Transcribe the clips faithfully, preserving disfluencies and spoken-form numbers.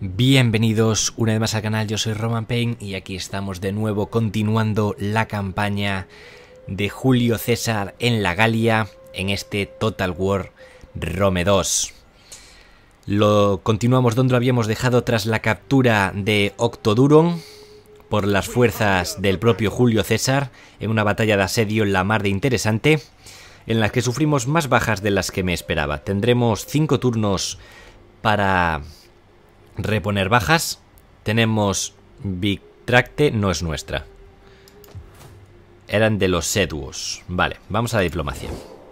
Bienvenidos una vez más al canal, yo soy Roman Pain y aquí estamos de nuevo continuando la campaña de Julio César en la Galia en este Total War Rome dos. Lo continuamos donde lo habíamos dejado tras la captura de Octoduron por las fuerzas del propio Julio César en una batalla de asedio en la mar de interesante, en la que sufrimos más bajas de las que me esperaba. Tendremos cinco turnos para reponer bajas. Tenemos Victracte, no es nuestra. Eran de los Seduos. Vale, vamos a la diplomacia.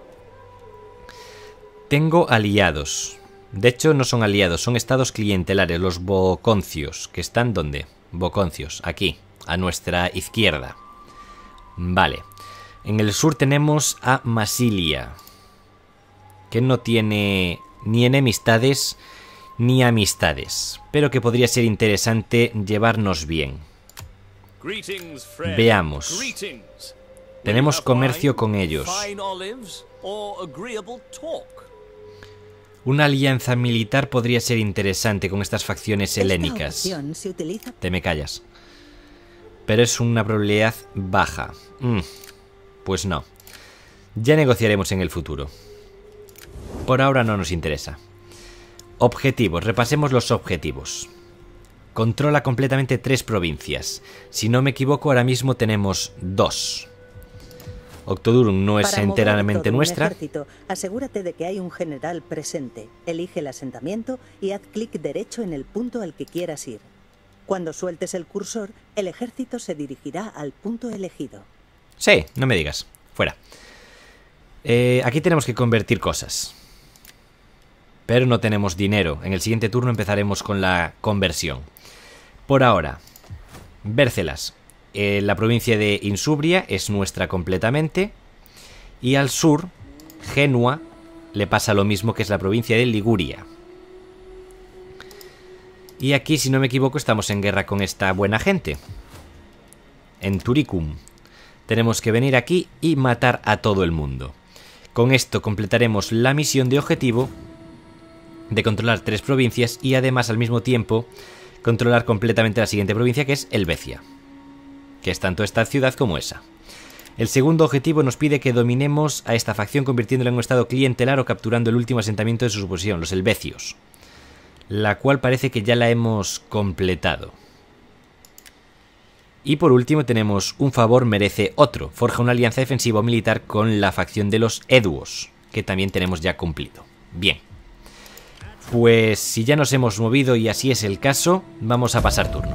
Tengo aliados. De hecho, no son aliados, son estados clientelares, los Boconcios. ¿Que están dónde? Boconcios, aquí, a nuestra izquierda. Vale. En el sur tenemos a Masilia, que no tiene ni enemistades ni amistades, pero que podría ser interesante llevarnos bien. Veamos. Tenemos comercio con ellos. Una alianza militar podría ser interesante con estas facciones helénicas. Te me callas. Pero es una probabilidad baja. Mm, pues no. Ya negociaremos en el futuro. Por ahora no nos interesa. Objetivos. Repasemos los objetivos. Controla completamente tres provincias. Si no me equivoco, ahora mismo tenemos dos. Octodurum no es enteramente nuestra. Ejército, asegúrate de que hay un general presente. Elige el asentamiento y haz clic derecho en el punto al que quieras ir. Cuando sueltes el cursor, el ejército se dirigirá al punto elegido. Sí, no me digas. Fuera. Eh, aquí tenemos que convertir cosas. Pero no tenemos dinero. En el siguiente turno empezaremos con la conversión. Por ahora, Bércelas. Eh, la provincia de Insubria es nuestra completamente. Y al sur, Genua, le pasa lo mismo, que es la provincia de Liguria. Y aquí, si no me equivoco, estamos en guerra con esta buena gente. En Turicum. Tenemos que venir aquí y matar a todo el mundo. Con esto completaremos la misión de objetivo de controlar tres provincias y además al mismo tiempo controlar completamente la siguiente provincia, que es Helvecia, que es tanto esta ciudad como esa. El segundo objetivo nos pide que dominemos a esta facción convirtiéndola en un estado clientelar o capturando el último asentamiento de su posesión, los helvecios, la cual parece que ya la hemos completado. Y por último tenemos un favor merece otro, forja una alianza defensiva o militar con la facción de los Eduos, que también tenemos ya cumplido. Bien. Pues si ya nos hemos movido y así es el caso, vamos a pasar turno.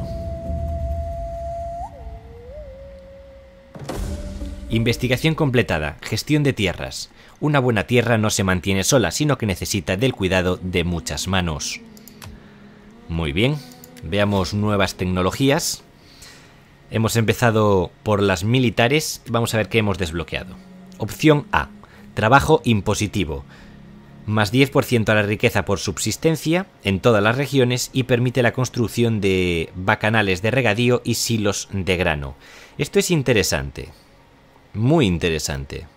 Investigación completada. Gestión de tierras. Una buena tierra no se mantiene sola, sino que necesita del cuidado de muchas manos. Muy bien. Veamos nuevas tecnologías. Hemos empezado por las militares. Vamos a ver qué hemos desbloqueado. Opción A. Trabajo impositivo. Más diez por ciento a la riqueza por subsistencia en todas las regiones y permite la construcción de bacanales de regadío y silos de grano. Esto es interesante. Muy interesante.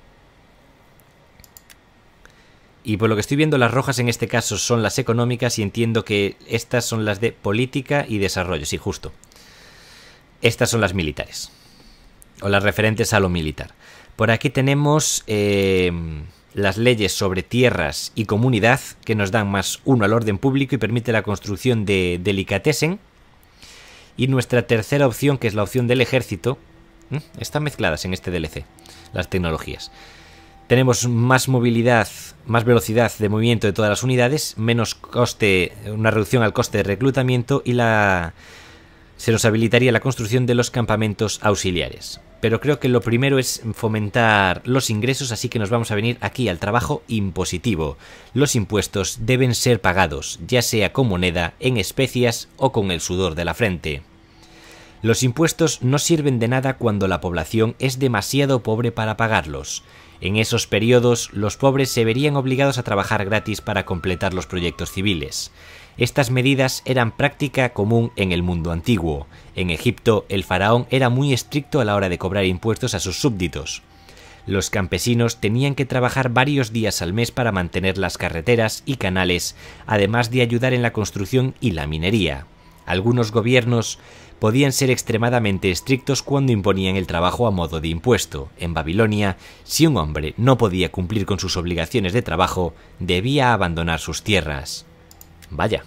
Y por lo que estoy viendo, las rojas en este caso son las económicas y entiendo que estas son las de política y desarrollo. Sí, justo. Estas son las militares. O las referentes a lo militar. Por aquí tenemos Eh, las leyes sobre tierras y comunidad, que nos dan más uno al orden público y permite la construcción de delicatessen. Y nuestra tercera opción, que es la opción del ejército. ¿Mm? Están mezcladas en este D L C las tecnologías. Tenemos más movilidad, más velocidad de movimiento de todas las unidades, menos coste, una reducción al coste de reclutamiento y la se nos habilitaría la construcción de los campamentos auxiliares. Pero creo que lo primero es fomentar los ingresos, así que nos vamos a venir aquí al trabajo impositivo. Los impuestos deben ser pagados, ya sea con moneda, en especias o con el sudor de la frente. Los impuestos no sirven de nada cuando la población es demasiado pobre para pagarlos. En esos periodos, los pobres se verían obligados a trabajar gratis para completar los proyectos civiles. Estas medidas eran práctica común en el mundo antiguo. En Egipto, el faraón era muy estricto a la hora de cobrar impuestos a sus súbditos. Los campesinos tenían que trabajar varios días al mes para mantener las carreteras y canales, además de ayudar en la construcción y la minería. Algunos gobiernos podían ser extremadamente estrictos cuando imponían el trabajo a modo de impuesto. En Babilonia, si un hombre no podía cumplir con sus obligaciones de trabajo, debía abandonar sus tierras. Vaya.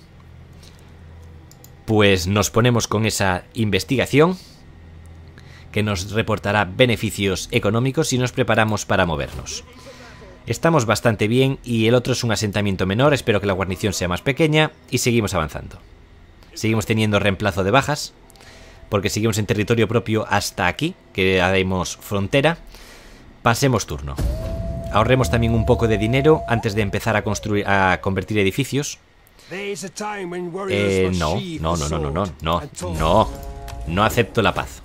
Pues nos ponemos con esa investigación, que nos reportará beneficios económicos y nos preparamos para movernos. Estamos bastante bien y el otro es un asentamiento menor, espero que la guarnición sea más pequeña y seguimos avanzando. Seguimos teniendo reemplazo de bajas, porque seguimos en territorio propio hasta aquí, que haremos frontera. Pasemos turno. Ahorremos también un poco de dinero antes de empezar a construir, a convertir edificios. Eh, no, no, no, no, no, no, no, no, no acepto la paz.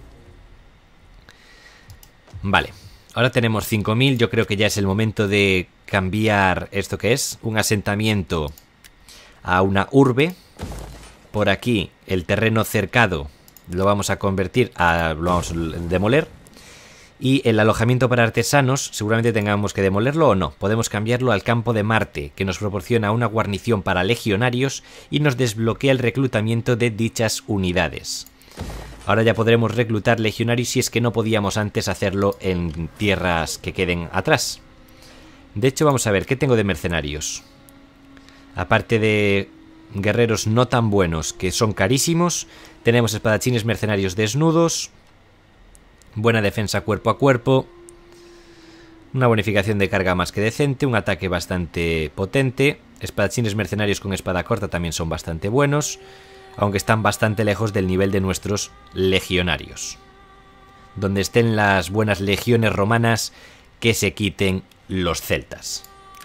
Vale, ahora tenemos cinco mil, yo creo que ya es el momento de cambiar esto que es, un asentamiento a una urbe. Por aquí el terreno cercado lo vamos a convertir a... lo vamos a demoler. Y el alojamiento para artesanos seguramente tengamos que demolerlo o no. Podemos cambiarlo al campo de Marte, que nos proporciona una guarnición para legionarios y nos desbloquea el reclutamiento de dichas unidades. Ahora ya podremos reclutar legionarios si es que no podíamos antes hacerlo en tierras que queden atrás. De hecho, vamos a ver, ¿qué tengo de mercenarios? Aparte de guerreros no tan buenos, que son carísimos, tenemos espadachines mercenarios desnudos, buena defensa cuerpo a cuerpo, una bonificación de carga más que decente, un ataque bastante potente, espadachines mercenarios con espada corta también son bastante buenos, aunque están bastante lejos del nivel de nuestros legionarios. Donde estén las buenas legiones romanas, que se quiten los celtas.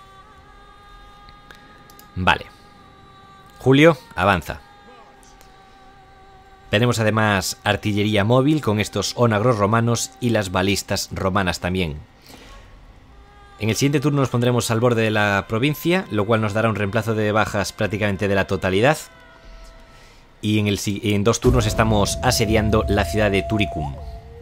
Vale. Julio, avanza. Tenemos además artillería móvil con estos onagros romanos y las balistas romanas también. En el siguiente turno nos pondremos al borde de la provincia, lo cual nos dará un reemplazo de bajas prácticamente de la totalidad. Y en, el, en dos turnos estamos asediando la ciudad de Turicum.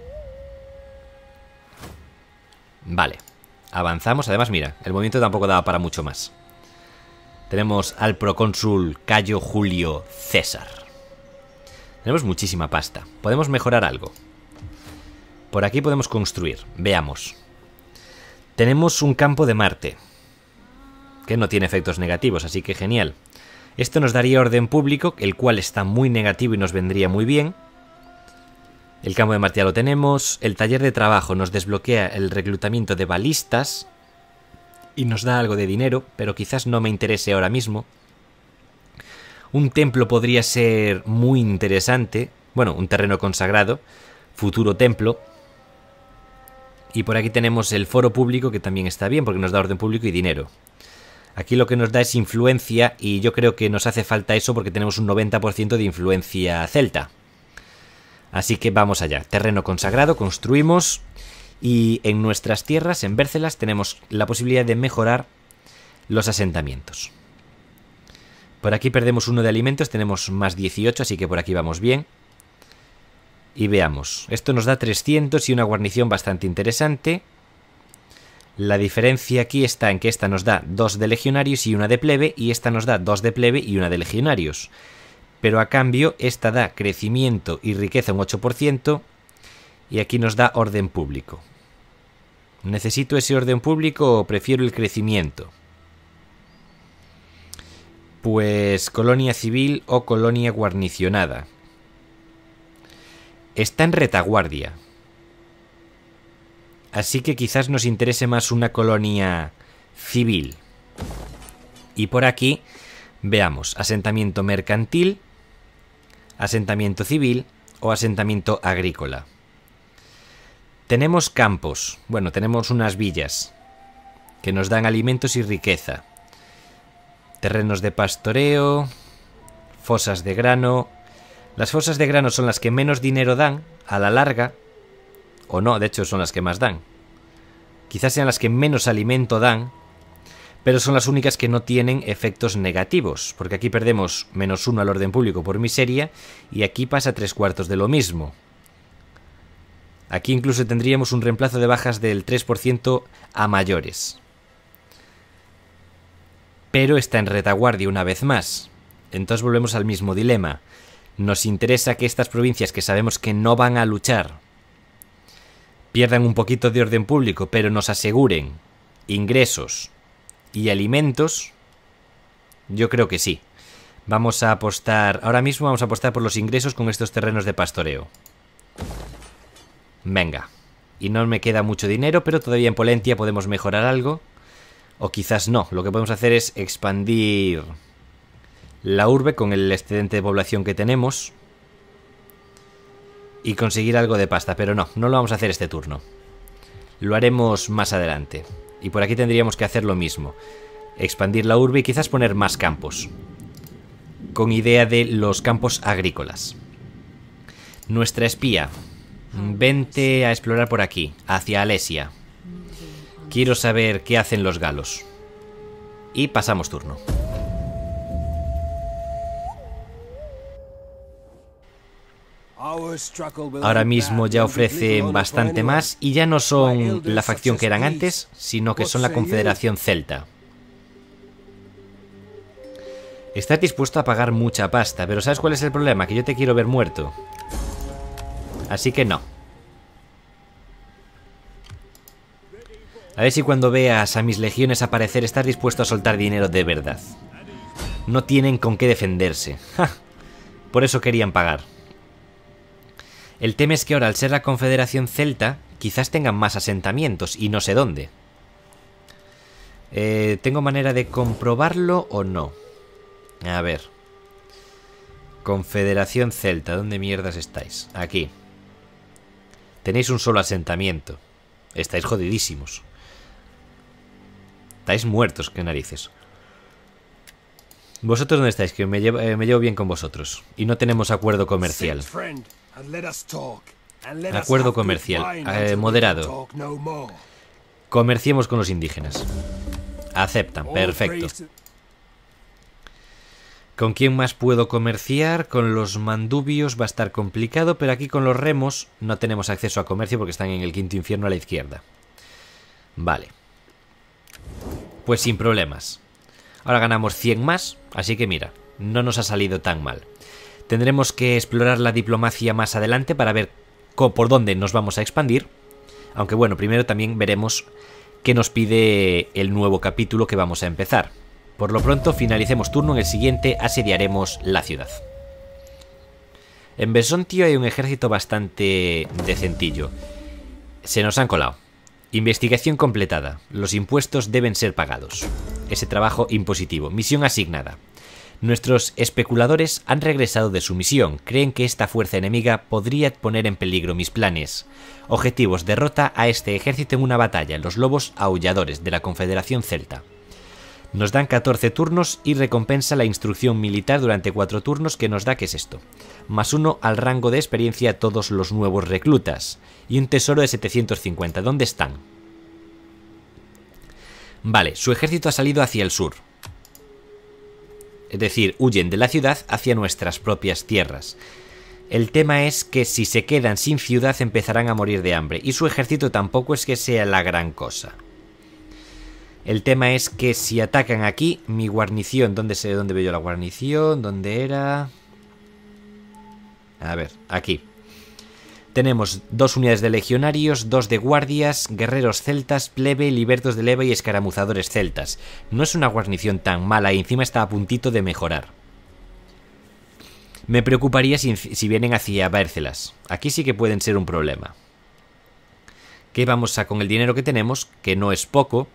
Vale, avanzamos. Además, mira, el movimiento tampoco daba para mucho más. Tenemos al procónsul Cayo Julio César. Tenemos muchísima pasta. Podemos mejorar algo. Por aquí podemos construir. Veamos. Tenemos un campo de Marte, que no tiene efectos negativos, así que genial. Esto nos daría orden público, el cual está muy negativo y nos vendría muy bien. El campo de Marte ya lo tenemos. El taller de trabajo nos desbloquea el reclutamiento de balistas y nos da algo de dinero, pero quizás no me interese ahora mismo. Un templo podría ser muy interesante. Bueno, un terreno consagrado. Futuro templo. Y por aquí tenemos el foro público, que también está bien porque nos da orden público y dinero. Aquí lo que nos da es influencia y yo creo que nos hace falta eso porque tenemos un noventa por ciento de influencia celta. Así que vamos allá. Terreno consagrado, construimos y en nuestras tierras, en Bércelas, tenemos la posibilidad de mejorar los asentamientos. Por aquí perdemos uno de alimentos, tenemos más dieciocho, así que por aquí vamos bien. Y veamos, esto nos da trescientos y una guarnición bastante interesante. La diferencia aquí está en que esta nos da dos de legionarios y una de plebe, y esta nos da dos de plebe y una de legionarios. Pero a cambio, esta da crecimiento y riqueza un ocho por ciento, y aquí nos da orden público. ¿Necesito ese orden público o prefiero el crecimiento? Pues colonia civil o colonia guarnicionada. Está en retaguardia. Así que quizás nos interese más una colonia civil. Y por aquí, veamos, asentamiento mercantil, asentamiento civil o asentamiento agrícola. Tenemos campos, bueno, tenemos unas villas que nos dan alimentos y riqueza. Terrenos de pastoreo, fosas de grano. Las fosas de grano son las que menos dinero dan a la larga. O no, de hecho son las que más dan. Quizás sean las que menos alimento dan, pero son las únicas que no tienen efectos negativos, porque aquí perdemos menos uno al orden público por miseria, y aquí pasa tres cuartos de lo mismo. Aquí incluso tendríamos un reemplazo de bajas del tres por ciento a mayores. Pero está en retaguardia una vez más. Entonces volvemos al mismo dilema. Nos interesa que estas provincias que sabemos que no van a luchar pierdan un poquito de orden público, pero nos aseguren ingresos y alimentos. Yo creo que sí. Vamos a apostar, ahora mismo vamos a apostar por los ingresos con estos terrenos de pastoreo. Venga. Y no me queda mucho dinero, pero todavía en Pollentia podemos mejorar algo. O quizás no. Lo que podemos hacer es expandir la urbe con el excedente de población que tenemos y conseguir algo de pasta, pero no, no lo vamos a hacer este turno. Lo haremos más adelante. Y por aquí tendríamos que hacer lo mismo. Expandir la urbe y quizás poner más campos. Con idea de los campos agrícolas. Nuestra espía. Vente a explorar por aquí, hacia Alesia. Quiero saber qué hacen los galos. Y pasamos turno. Ahora mismo ya ofrecen bastante más y ya no son la facción que eran antes, sino que son la Confederación Celta. Estás dispuesto a pagar mucha pasta, pero ¿sabes cuál es el problema? Que yo te quiero ver muerto. Así que no. A ver si cuando veas a mis legiones aparecer estás dispuesto a soltar dinero de verdad. No tienen con qué defenderse. ¡Ja! Por eso querían pagar. El tema es que ahora, al ser la Confederación Celta, quizás tengan más asentamientos y no sé dónde. Eh, ¿Tengo manera de comprobarlo o no? A ver. Confederación Celta, ¿dónde mierdas estáis? Aquí. Tenéis un solo asentamiento. Estáis jodidísimos. Estáis muertos, qué narices. ¿Vosotros dónde estáis? Que me llevo, eh, me llevo bien con vosotros. Y no tenemos acuerdo comercial. Acuerdo comercial. Eh, moderado. Comerciemos con los indígenas. Aceptan, perfecto. ¿Con quién más puedo comerciar? Con los mandubios va a estar complicado, pero aquí con los remos no tenemos acceso a comercio porque están en el quinto infierno a la izquierda. Vale. Pues sin problemas. Ahora ganamos cien más, así que mira, no nos ha salido tan mal. Tendremos que explorar la diplomacia más adelante para ver por dónde nos vamos a expandir. Aunque bueno, primero también veremos qué nos pide el nuevo capítulo que vamos a empezar. Por lo pronto, finalicemos turno, en el siguiente asediaremos la ciudad. En Besontio hay un ejército bastante decentillo. Se nos han colado. Investigación completada. Los impuestos deben ser pagados. Ese trabajo impositivo. Misión asignada. Nuestros especuladores han regresado de su misión. Creen que esta fuerza enemiga podría poner en peligro mis planes. Objetivos: derrota a este ejército en una batalla, los lobos aulladores de la Confederación Celta. Nos dan catorce turnos y recompensa la instrucción militar durante cuatro turnos, que nos da, ¿qué es esto? Más uno al rango de experiencia a todos los nuevos reclutas. Y un tesoro de setecientos cincuenta. ¿Dónde están? Vale, su ejército ha salido hacia el sur. Es decir, huyen de la ciudad hacia nuestras propias tierras. El tema es que si se quedan sin ciudad empezarán a morir de hambre. Y su ejército tampoco es que sea la gran cosa. El tema es que si atacan aquí, mi guarnición... ¿Dónde sé dónde veo yo la guarnición? ¿Dónde era? A ver, aquí. Tenemos dos unidades de legionarios, dos de guardias, guerreros celtas, plebe, libertos de leva y escaramuzadores celtas. No es una guarnición tan mala y encima está a puntito de mejorar. Me preocuparía si, si vienen hacia Bércelas. Aquí sí que pueden ser un problema. ¿Qué vamos a con el dinero que tenemos? Que no es poco.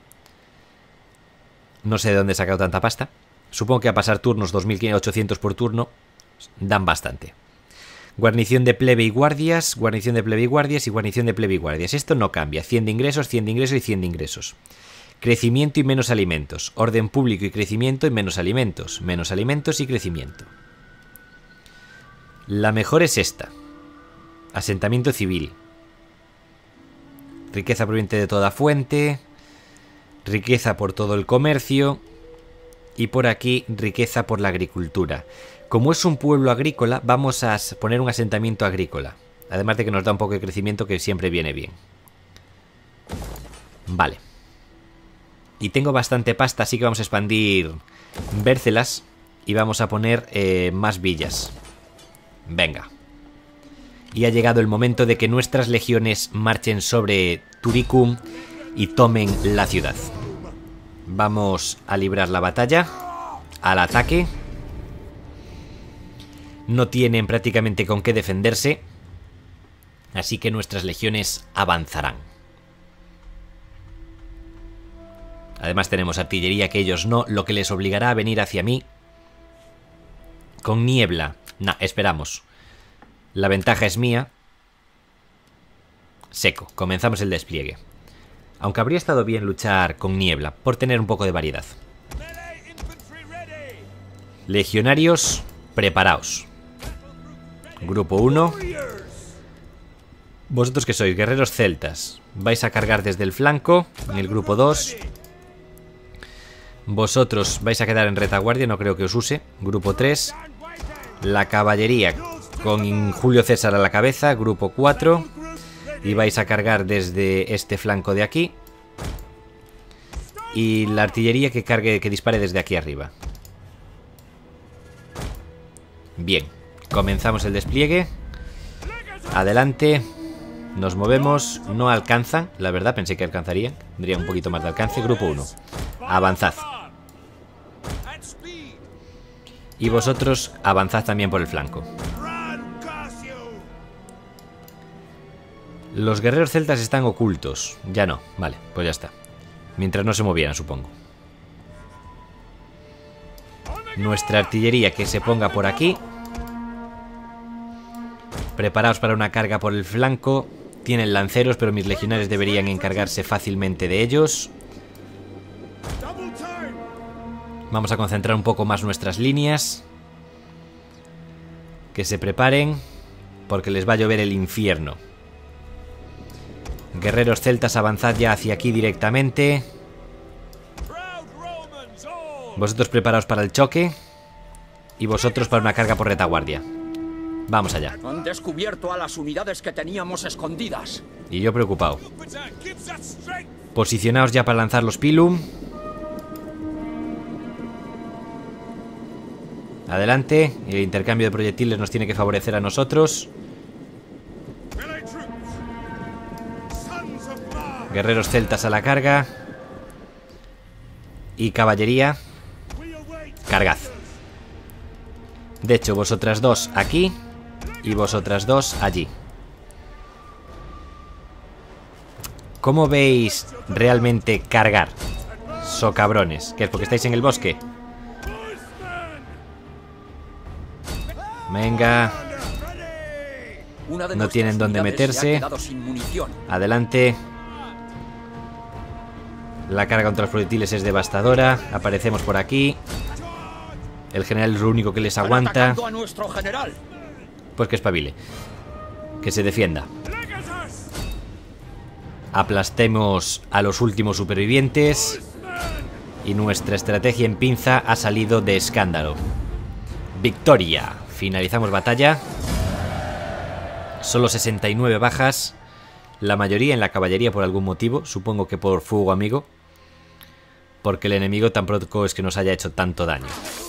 No sé de dónde he sacado tanta pasta. Supongo que a pasar turnos dos mil ochocientos por turno dan bastante. Guarnición de plebe y guardias, guarnición de plebe y guardias y guarnición de plebe y guardias. Esto no cambia. cien de ingresos, cien de ingresos y cien de ingresos. Crecimiento y menos alimentos. Orden público y crecimiento y menos alimentos. Menos alimentos y crecimiento. La mejor es esta. Asentamiento civil. Riqueza proveniente de toda fuente. Riqueza por todo el comercio. Y por aquí riqueza por la agricultura. Como es un pueblo agrícola, vamos a poner un asentamiento agrícola. Además de que nos da un poco de crecimiento, que siempre viene bien. Vale. Y tengo bastante pasta, así que vamos a expandir Bércelas. Y vamos a poner eh, más villas. Venga. Y ha llegado el momento de que nuestras legiones marchen sobre Turicum y tomen la ciudad. Vamos a librar la batalla. Al ataque. No tienen prácticamente con qué defenderse. Así que nuestras legiones avanzarán. Además tenemos artillería que ellos no, lo que les obligará a venir hacia mí. Con niebla. Nah, esperamos. La ventaja es mía. Seco. Comenzamos el despliegue. Aunque habría estado bien luchar con niebla, por tener un poco de variedad. Legionarios, preparaos. Grupo uno. Vosotros que sois guerreros celtas, vais a cargar desde el flanco. En el grupo dos. Vosotros vais a quedar en retaguardia, no creo que os use. Grupo tres. La caballería con Julio César a la cabeza, grupo cuatro. Y vais a cargar desde este flanco de aquí. Y la artillería que cargue, que dispare desde aquí arriba. Bien, comenzamos el despliegue. Adelante. Nos movemos, no alcanzan. La verdad pensé que alcanzarían. Tendría un poquito más de alcance, grupo uno. Avanzad. Y vosotros avanzad también por el flanco. Los guerreros celtas están ocultos. Ya no, vale, pues ya está. Mientras no se movieran, supongo. Nuestra artillería que se ponga por aquí. Preparaos para una carga por el flanco. Tienen lanceros, pero mis legionarios deberían encargarse fácilmente de ellos. Vamos a concentrar un poco más nuestras líneas. Que se preparen, porque les va a llover el infierno. Guerreros celtas, avanzad ya hacia aquí directamente. Vosotros preparaos para el choque. Y vosotros para una carga por retaguardia. Vamos allá. Han descubierto a las unidades que teníamos escondidas. Y yo preocupado. Posicionaos ya para lanzar los pilum. Adelante. El intercambio de proyectiles nos tiene que favorecer a nosotros. Guerreros celtas a la carga. Y caballería. Cargad. De hecho, vosotras dos aquí. Y vosotras dos allí. ¿Cómo veis realmente cargar? So cabrones. ¿Qué es porque estáis en el bosque? Venga. No tienen dónde meterse. Adelante. La carga contra los proyectiles es devastadora. Aparecemos por aquí. El general es lo único que les aguanta. Pues que espabile. Que se defienda. Aplastemos a los últimos supervivientes. Y nuestra estrategia en pinza ha salido de escándalo. Victoria. Finalizamos batalla. Solo sesenta y nueve bajas. La mayoría en la caballería por algún motivo. Supongo que por fuego amigo. Porque el enemigo tampoco es que nos haya hecho tanto daño.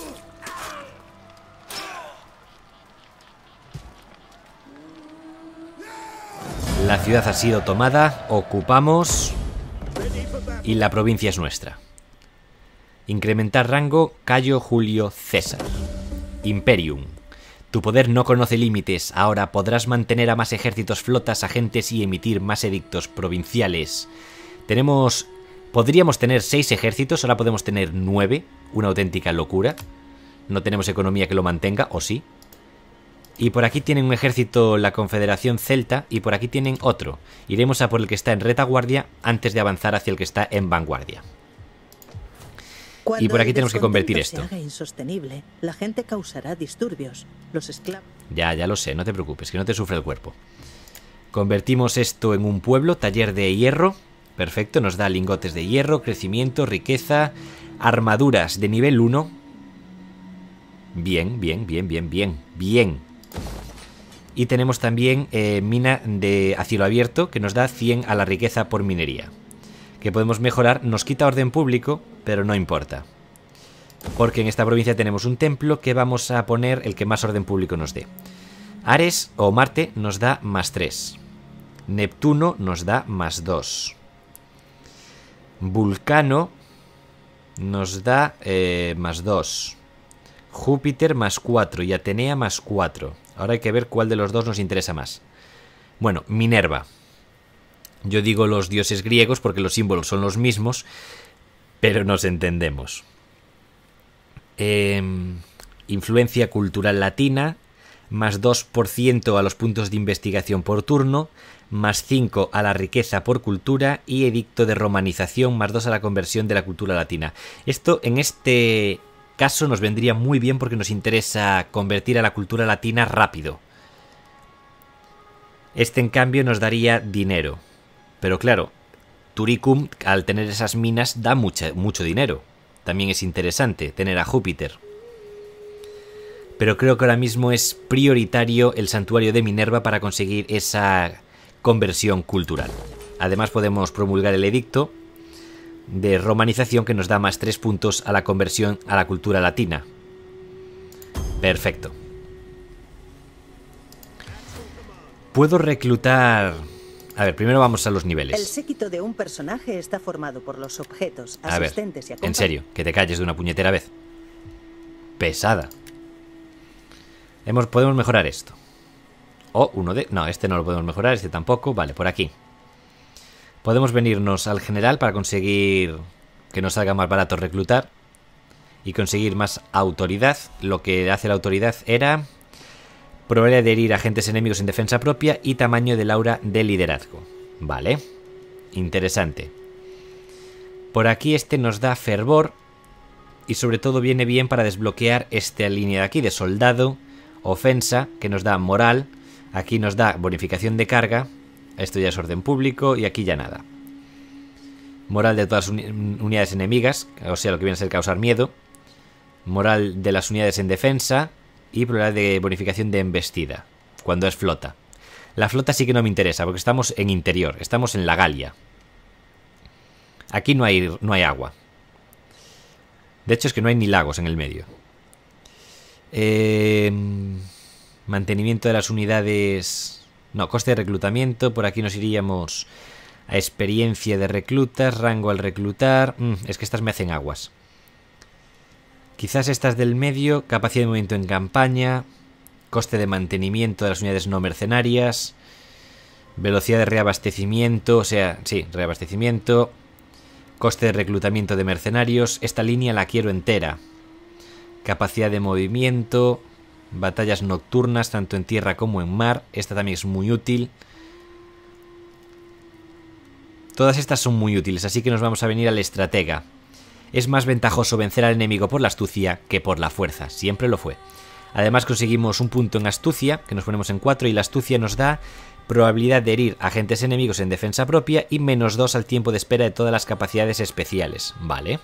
La ciudad ha sido tomada. Ocupamos. Y la provincia es nuestra. Incrementar rango. Cayo Julio César. Imperium. Tu poder no conoce límites. Ahora podrás mantener a más ejércitos, flotas, agentes y emitir más edictos provinciales. Tenemos... Podríamos tener seis ejércitos, ahora podemos tener nueve. Una auténtica locura. No tenemos economía que lo mantenga, ¿o sí? Y por aquí tienen un ejército la Confederación Celta y por aquí tienen otro. Iremos a por el que está en retaguardia antes de avanzar hacia el que está en vanguardia. Cuando y por aquí tenemos que convertir se esto. haga insostenible, la gente causará disturbios. Los esclavos... Ya, ya lo sé, no te preocupes, que no te sufre el cuerpo. Convertimos esto en un pueblo, taller de hierro. Perfecto, nos da lingotes de hierro, crecimiento, riqueza, armaduras de nivel uno. Bien, bien, bien, bien, bien, bien. Y tenemos también eh, mina de a cielo abierto, que nos da cien a la riqueza por minería. Que podemos mejorar, nos quita orden público, pero no importa. Porque en esta provincia tenemos un templo que vamos a poner el que más orden público nos dé. Ares o Marte nos da más tres. Neptuno nos da más dos. Vulcano nos da eh, más dos. Júpiter más cuatro y Atenea más cuatro. Ahora hay que ver cuál de los dos nos interesa más. Bueno, Minerva. Yo digo los dioses griegos porque los símbolos son los mismos, pero nos entendemos. Eh, influencia cultural latina, más dos por ciento a los puntos de investigación por turno, más cinco a la riqueza por cultura y edicto de romanización, más dos a la conversión de la cultura latina. Esto en este caso nos vendría muy bien porque nos interesa convertir a la cultura latina rápido. Este en cambio nos daría dinero. Pero claro, Turicum al tener esas minas da mucha, mucho dinero. También es interesante tener a Júpiter. Pero creo que ahora mismo es prioritario el santuario de Minerva para conseguir esa conversión cultural. Además podemos promulgar el edicto de romanización que nos da más tres puntos a la conversión a la cultura latina. Perfecto. Puedo reclutar... A ver, primero vamos a los niveles. El séquito de un personaje está formado por los objetos, a asistentes ver, y acompañantes. En serio, que te calles de una puñetera vez. Pesada. Hemos, podemos mejorar esto. O uno de... No, este no lo podemos mejorar, este tampoco. Vale, por aquí. Podemos venirnos al general para conseguir que nos salga más barato reclutar. Y conseguir más autoridad. Lo que hace la autoridad era... probabilidad de herir agentes enemigos en defensa propia y tamaño del aura de liderazgo. Vale. Interesante. Por aquí este nos da fervor. Y sobre todo viene bien para desbloquear esta línea de aquí de soldado, ofensa, que nos da moral. Aquí nos da bonificación de carga. Esto ya es orden público y aquí ya nada. Moral de todas las uni- unidades enemigas, o sea, lo que viene a ser causar miedo. Moral de las unidades en defensa. Y probabilidad de bonificación de embestida, cuando es flota. La flota sí que no me interesa, porque estamos en interior, estamos en la Galia. Aquí no hay, no hay agua. De hecho es que no hay ni lagos en el medio. Eh, mantenimiento de las unidades... No, coste de reclutamiento, por aquí nos iríamos a experiencia de reclutas, rango al reclutar... Mm, es que estas me hacen aguas. Quizás estas del medio, capacidad de movimiento en campaña, coste de mantenimiento de las unidades no mercenarias, velocidad de reabastecimiento, o sea, sí, reabastecimiento, coste de reclutamiento de mercenarios. Esta línea la quiero entera. Capacidad de movimiento, batallas nocturnas, tanto en tierra como en mar. Esta también es muy útil. Todas estas son muy útiles, así que nos vamos a venir al estratega. Es más ventajoso vencer al enemigo por la astucia que por la fuerza, siempre lo fue. Además conseguimos un punto en astucia, que nos ponemos en cuatro, y la astucia nos da probabilidad de herir agentes enemigos en defensa propia y menos dos al tiempo de espera de todas las capacidades especiales. Vale.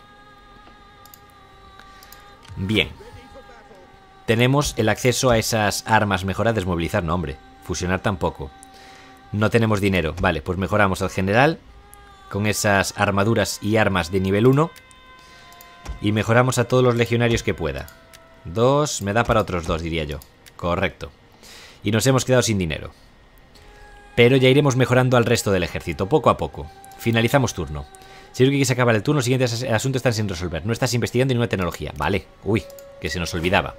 Bien. Tenemos el acceso a esas armas mejoradas. Desmovilizar, no, hombre. Fusionar tampoco. No tenemos dinero. Vale, pues mejoramos al general con esas armaduras y armas de nivel uno. Y mejoramos a todos los legionarios que pueda. Dos, me da para otros dos, diría yo. Correcto. Y nos hemos quedado sin dinero. Pero ya iremos mejorando al resto del ejército, poco a poco. Finalizamos turno. Si que se acaba el turno, los siguientes asuntos están sin resolver. No estás investigando ninguna tecnología. Vale. Uy, que se nos olvidaba.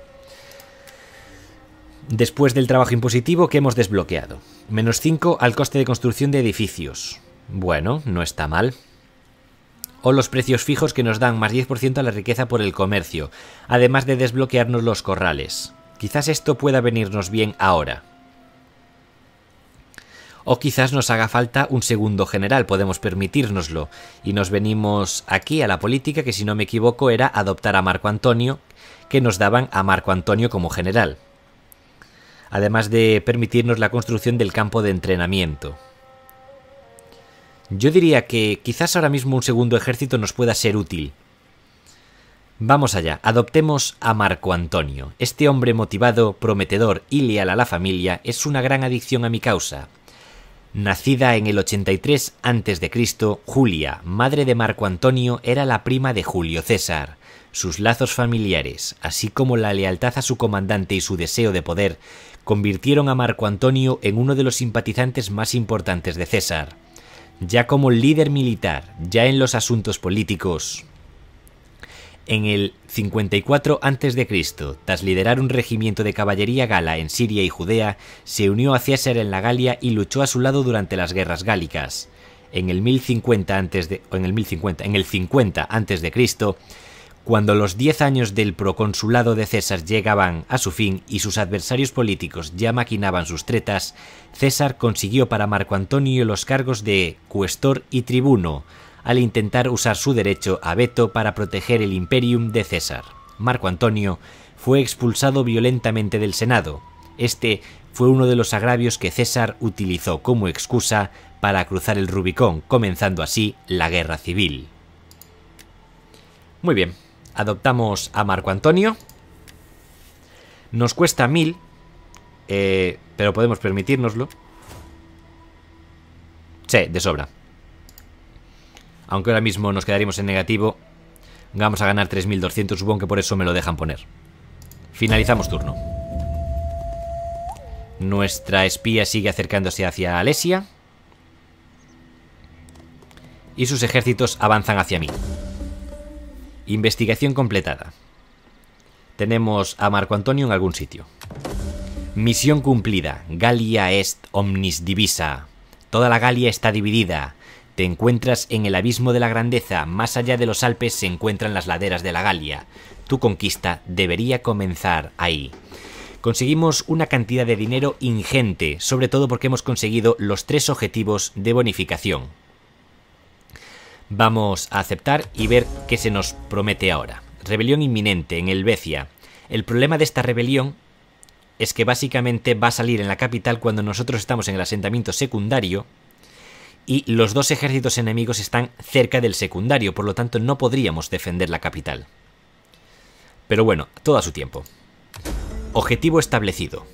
Después del trabajo impositivo que hemos desbloqueado. Menos cinco al coste de construcción de edificios. Bueno, no está mal. O los precios fijos que nos dan más diez por ciento a la riqueza por el comercio, además de desbloquearnos los corrales. Quizás esto pueda venirnos bien ahora. O quizás nos haga falta un segundo general, podemos permitírnoslo. Y nos venimos aquí a la política, que si no me equivoco era adoptar a Marco Antonio, que nos daban a Marco Antonio como general. Además de permitirnos la construcción del campo de entrenamiento. Yo diría que quizás ahora mismo un segundo ejército nos pueda ser útil. Vamos allá, adoptemos a Marco Antonio. Este hombre motivado, prometedor y leal a la familia es una gran adicción a mi causa. Nacida en el ochenta y tres antes de Cristo, Julia, madre de Marco Antonio, era la prima de Julio César. Sus lazos familiares, así como la lealtad a su comandante y su deseo de poder, convirtieron a Marco Antonio en uno de los simpatizantes más importantes de César. Ya como líder militar, ya en los asuntos políticos, en el cincuenta y cuatro antes de Cristo, tras liderar un regimiento de caballería gala en Siria y Judea, se unió a César en la Galia y luchó a su lado durante las guerras gálicas. En el mil cincuenta antes de o en el mil cincuenta, en el cincuenta antes de Cristo, cuando los diez años del proconsulado de César llegaban a su fin y sus adversarios políticos ya maquinaban sus tretas, César consiguió para Marco Antonio los cargos de cuestor y tribuno, al intentar usar su derecho a veto para proteger el imperium de César. Marco Antonio fue expulsado violentamente del Senado. Este fue uno de los agravios que César utilizó como excusa para cruzar el Rubicón, comenzando así la guerra civil. Muy bien, adoptamos a Marco Antonio. Nos cuesta mil, eh, pero podemos permitírnoslo. Sí, de sobra. Aunque ahora mismo nos quedaríamos en negativo, vamos a ganar tres mil doscientos, supongo que por eso me lo dejan poner. Finalizamos turno. Nuestra espía sigue acercándose hacia Alesia y sus ejércitos avanzan hacia mí. Investigación completada. Tenemos a Marco Antonio en algún sitio. Misión cumplida. Galia est omnis divisa. Toda la Galia está dividida. Te encuentras en el abismo de la grandeza. Más allá de los Alpes se encuentran las laderas de la Galia. Tu conquista debería comenzar ahí. Conseguimos una cantidad de dinero ingente, sobre todo porque hemos conseguido los tres objetivos de bonificación. Vamos a aceptar y ver qué se nos promete ahora. Rebelión inminente en Helvecia. El problema de esta rebelión es que básicamente va a salir en la capital cuando nosotros estamos en el asentamiento secundario y los dos ejércitos enemigos están cerca del secundario, por lo tanto no podríamos defender la capital. Pero bueno, todo a su tiempo. Objetivo establecido.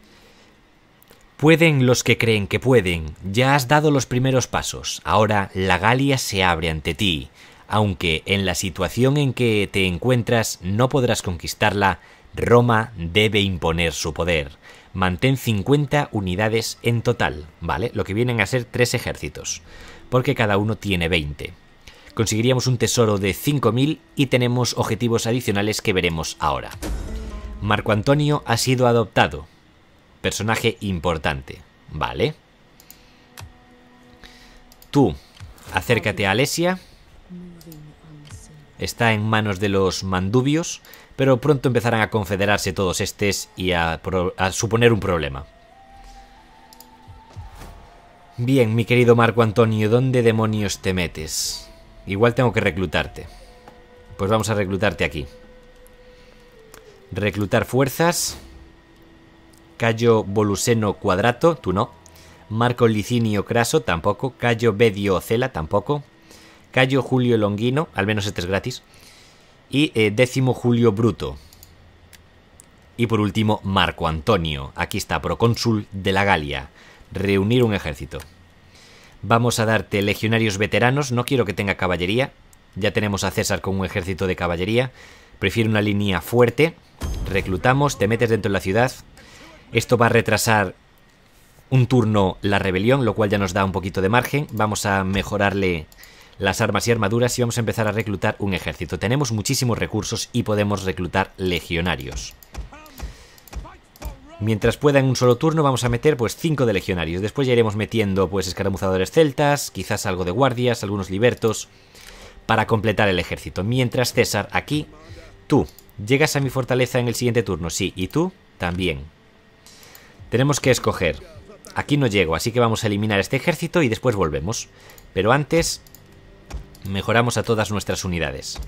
Pueden los que creen que pueden. Ya has dado los primeros pasos. Ahora la Galia se abre ante ti. Aunque en la situación en que te encuentras no podrás conquistarla, Roma debe imponer su poder. Mantén cincuenta unidades en total, ¿vale? Lo que vienen a ser tres ejércitos, porque cada uno tiene veinte. Conseguiríamos un tesoro de cinco mil y tenemos objetivos adicionales que veremos ahora. Marco Antonio ha sido adoptado. Personaje importante, ¿vale? Tú, acércate a Alesia. Está en manos de los mandubios, pero pronto empezarán a confederarse todos estos y a, a suponer un problema. Bien, mi querido Marco Antonio, ¿dónde demonios te metes? Igual tengo que reclutarte. Pues vamos a reclutarte aquí. Reclutar fuerzas. Cayo Voluseno Cuadrato, tú no. Marco Licinio Craso, tampoco. Cayo Bedio Ocela, tampoco. Cayo Julio Longino, al menos este es gratis. Y eh, décimo Julio Bruto. Y por último, Marco Antonio. Aquí está, procónsul de la Galia. Reunir un ejército. Vamos a darte legionarios veteranos. No quiero que tenga caballería. Ya tenemos a César con un ejército de caballería. Prefiero una línea fuerte. Reclutamos, te metes dentro de la ciudad. Esto va a retrasar un turno la rebelión, lo cual ya nos da un poquito de margen. Vamos a mejorarle las armas y armaduras y vamos a empezar a reclutar un ejército. Tenemos muchísimos recursos y podemos reclutar legionarios. Mientras pueda en un solo turno vamos a meter pues cinco de legionarios. Después ya iremos metiendo pues escaramuzadores celtas, quizás algo de guardias, algunos libertos, para completar el ejército. Mientras César, aquí, tú, llegas a mi fortaleza en el siguiente turno, sí, y tú también. Tenemos que escoger. Aquí no llego, así que vamos a eliminar este ejército y después volvemos. Pero antes mejoramos a todas nuestras unidades.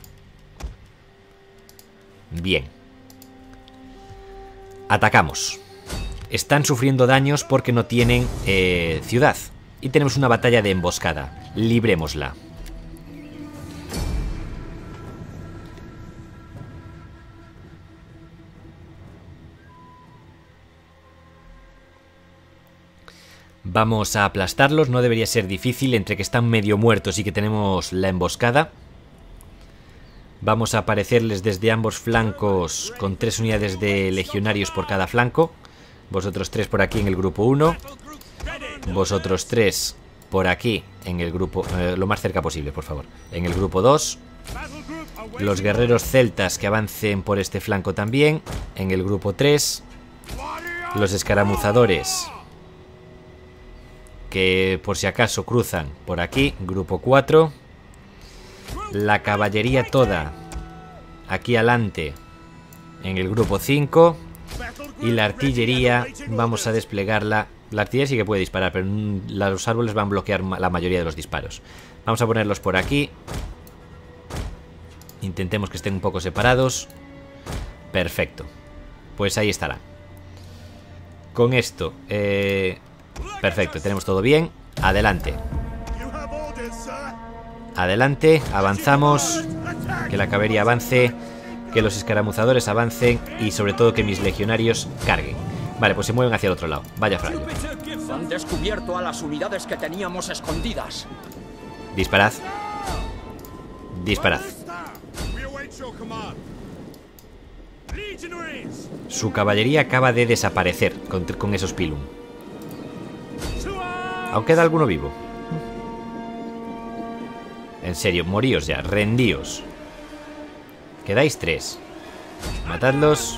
Bien. Atacamos. Están sufriendo daños porque no tienen eh, ciudad. Y tenemos una batalla de emboscada. Librémosla. Vamos a aplastarlos, no debería ser difícil, entre que están medio muertos y que tenemos la emboscada. Vamos a aparecerles desde ambos flancos con tres unidades de legionarios por cada flanco. Vosotros tres por aquí en el grupo uno. Vosotros tres por aquí en el grupo... Eh, lo más cerca posible, por favor. En el grupo dos. Los guerreros celtas que avancen por este flanco también. En el grupo tres. Los escaramuzadores que por si acaso cruzan por aquí. Grupo cuatro. La caballería toda aquí adelante en el grupo cinco. Y la artillería vamos a desplegarla. La artillería sí que puede disparar, pero los árboles van a bloquear la mayoría de los disparos. Vamos a ponerlos por aquí. Intentemos que estén un poco separados. Perfecto. Pues ahí estará. Con esto eh, perfecto, tenemos todo bien. Adelante. Adelante, avanzamos. Que la caballería avance, que los escaramuzadores avancen y sobre todo que mis legionarios carguen. Vale, pues se mueven hacia el otro lado. Vaya frallo. Han descubierto a las unidades que teníamos escondidas. Disparad. Disparad. Su caballería acaba de desaparecer con, con esos pilum. ¿Aún queda alguno vivo? En serio, moríos ya, rendíos. Quedáis tres. Matadlos.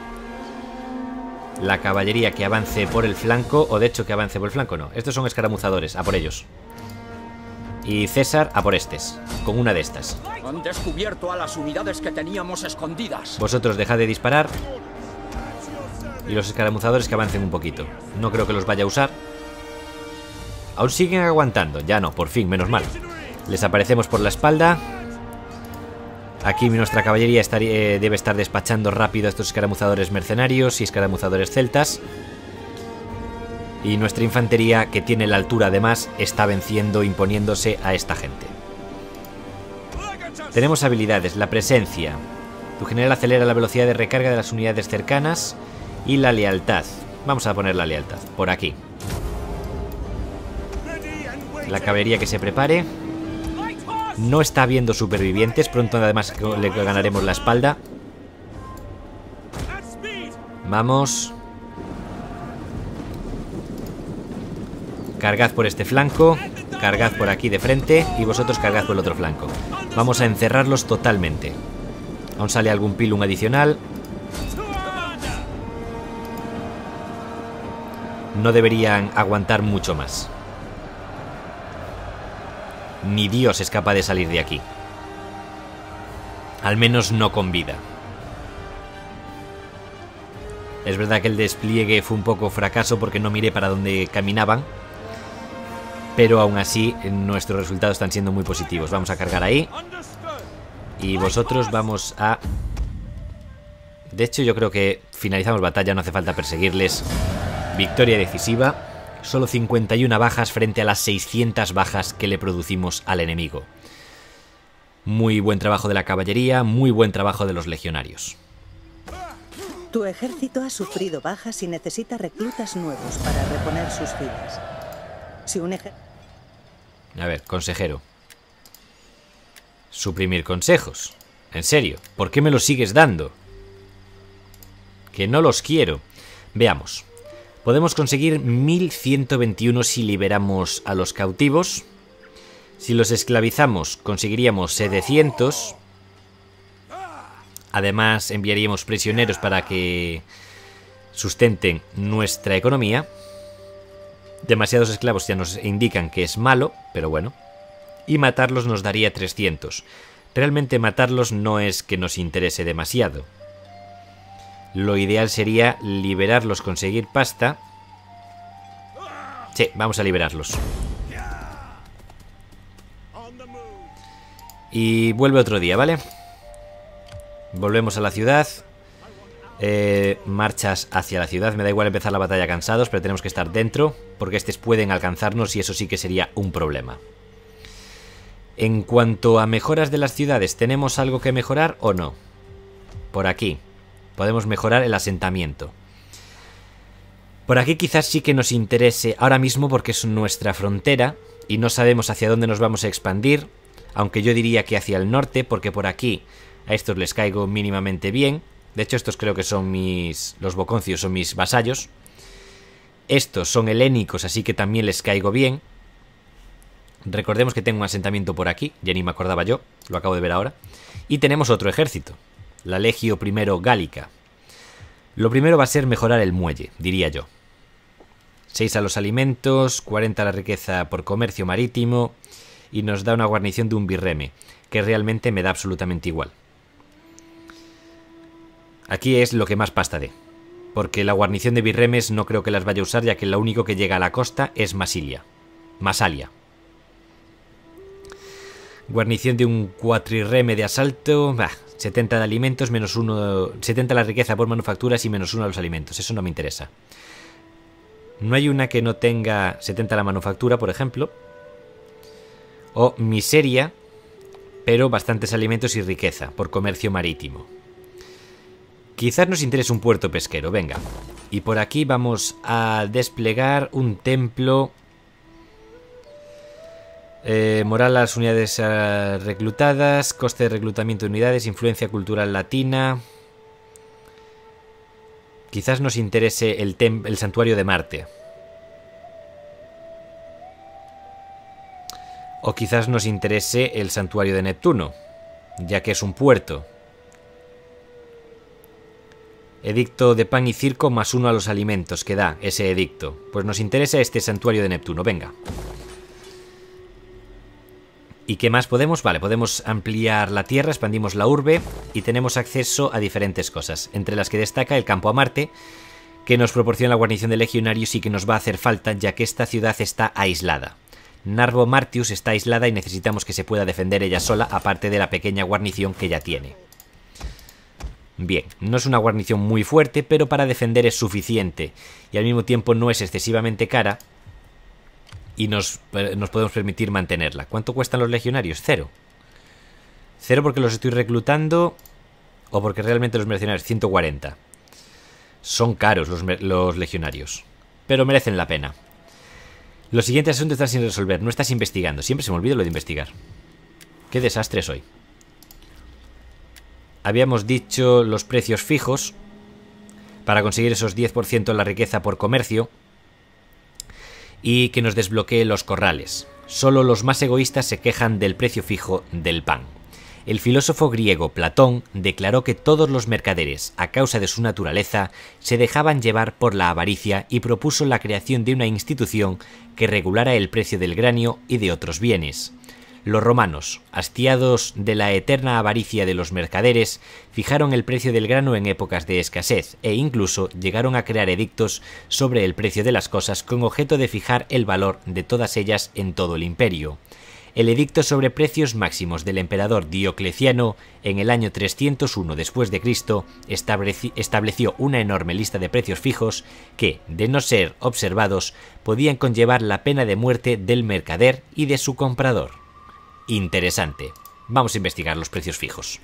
La caballería que avance por el flanco. O de hecho que avance por el flanco, no. Estos son escaramuzadores, a por ellos. Y César a por estes, con una de estas. Han descubierto a las unidades que teníamos escondidas. Vosotros dejad de disparar. Y los escaramuzadores que avancen un poquito. No creo que los vaya a usar. Aún siguen aguantando. Ya no, por fin, menos mal. Les aparecemos por la espalda. Aquí nuestra caballería estaría, eh, debe estar despachando rápido a estos escaramuzadores mercenarios y escaramuzadores celtas. Y nuestra infantería, que tiene la altura además, está venciendo, imponiéndose a esta gente. Tenemos habilidades, la presencia. Tu general acelera la velocidad de recarga de las unidades cercanas. Y la lealtad. Vamos a poner la lealtad, por aquí. La caballería que se prepare. No está habiendo supervivientes. Pronto además le ganaremos la espalda. Vamos. Cargad por este flanco. Cargad por aquí de frente. Y vosotros cargad por el otro flanco. Vamos a encerrarlos totalmente. Aún sale algún pilum adicional. No deberían aguantar mucho más. Ni Dios es capaz de salir de aquí. Al menos no con vida. Es verdad que el despliegue fue un poco fracaso porque no miré para dónde caminaban. Pero aún así nuestros resultados están siendo muy positivos. Vamos a cargar ahí. Y vosotros vamos a... De hecho yo creo que finalizamos batalla, no hace falta perseguirles. Victoria decisiva. Solo cincuenta y una bajas frente a las seiscientas bajas que le producimos al enemigo. Muy buen trabajo de la caballería, muy buen trabajo de los legionarios. Tu ejército ha sufrido bajas y necesita reclutas nuevos para reponer sus filas. Si un ejército... A ver, consejero. Suprimir consejos. En serio, ¿por qué me los sigues dando? Que no los quiero. Veamos. Podemos conseguir mil ciento veintiuno si liberamos a los cautivos. Si los esclavizamos, conseguiríamos setecientos. Además, enviaríamos prisioneros para que sustenten nuestra economía. Demasiados esclavos ya nos indican que es malo, pero bueno. Y matarlos nos daría trescientos. Realmente matarlos no es que nos interese demasiado. Lo ideal sería liberarlos, conseguir pasta. Sí, vamos a liberarlos. Y vuelve otro día, ¿vale? Volvemos a la ciudad. eh, Marchas hacia la ciudad. Me da igual empezar la batalla cansados, pero tenemos que estar dentro, porque estos pueden alcanzarnos y eso sí que sería un problema. En cuanto a mejoras de las ciudades, ¿tenemos algo que mejorar o no? Por aquí podemos mejorar el asentamiento. Por aquí quizás sí que nos interese ahora mismo porque es nuestra frontera y no sabemos hacia dónde nos vamos a expandir, aunque yo diría que hacia el norte, porque por aquí a estos les caigo mínimamente bien. De hecho, estos creo que son mis... los boconcios son mis vasallos. Estos son helénicos, así que también les caigo bien. Recordemos que tengo un asentamiento por aquí, ya ni me acordaba yo, lo acabo de ver ahora. Y tenemos otro ejército, la Legio Primero Gálica. Lo primero va a ser mejorar el muelle, diría yo. seis a los alimentos, cuarenta a la riqueza por comercio marítimo y nos da una guarnición de un birreme, que realmente me da absolutamente igual. Aquí es lo que más pasta dé, porque la guarnición de birremes no creo que las vaya a usar, ya que lo único que llega a la costa es Masilia. Masalia. Guarnición de un cuatrirreme de asalto, bah, setenta de alimentos, menos uno, setenta la riqueza por manufacturas y menos uno a los alimentos, eso no me interesa. No hay una que no tenga setenta la manufactura, por ejemplo. O miseria, pero bastantes alimentos y riqueza por comercio marítimo. Quizás nos interese un puerto pesquero, venga. Y por aquí vamos a desplegar un templo. Eh, moral a las unidades uh, reclutadas, coste de reclutamiento de unidades, influencia cultural latina. Quizás nos interese el, tem el santuario de Marte. O quizás nos interese el santuario de Neptuno, ya que es un puerto. Edicto de pan y circo más uno a los alimentos que da ese edicto. Pues nos interesa este santuario de Neptuno, venga. ¿Y qué más podemos? Vale, podemos ampliar la tierra, expandimos la urbe y tenemos acceso a diferentes cosas, entre las que destaca el campo a Marte, que nos proporciona la guarnición de legionarios y que nos va a hacer falta ya que esta ciudad está aislada. Narbo Martius está aislada y necesitamos que se pueda defender ella sola, aparte de la pequeña guarnición que ya tiene. Bien, no es una guarnición muy fuerte, pero para defender es suficiente y al mismo tiempo no es excesivamente cara. Y nos, nos podemos permitir mantenerla. ¿Cuánto cuestan los legionarios? Cero. Cero porque los estoy reclutando o porque realmente los mercenarios... ciento cuarenta. Son caros los, los legionarios, pero merecen la pena. Los siguientes asuntos están sin resolver. No estás investigando. Siempre se me olvida lo de investigar. Qué desastre soy. Habíamos dicho los precios fijos para conseguir esos diez por ciento de la riqueza por comercio. Y que nos desbloquee los corrales. Solo los más egoístas se quejan del precio fijo del pan. El filósofo griego Platón declaró que todos los mercaderes, a causa de su naturaleza, se dejaban llevar por la avaricia y propuso la creación de una institución que regulara el precio del grano y de otros bienes. Los romanos, hastiados de la eterna avaricia de los mercaderes, fijaron el precio del grano en épocas de escasez e incluso llegaron a crear edictos sobre el precio de las cosas con objeto de fijar el valor de todas ellas en todo el imperio. El edicto sobre precios máximos del emperador Diocleciano en el año trescientos uno después de Cristo estableció una enorme lista de precios fijos que, de no ser observados, podían conllevar la pena de muerte del mercader y de su comprador. Interesante. Vamos a investigar los precios fijos.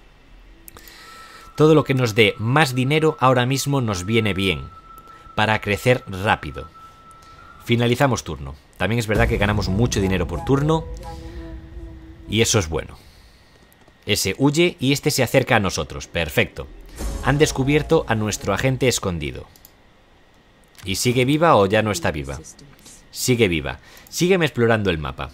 Todo lo que nos dé más dinero ahora mismo nos viene bien, para crecer rápido. Finalizamos turno. También es verdad que ganamos mucho dinero por turno, y eso es bueno. Ese huye y este se acerca a nosotros. Perfecto. Han descubierto a nuestro agente escondido. ¿Y sigue viva o ya no está viva? Sigue viva. Sígueme explorando el mapa.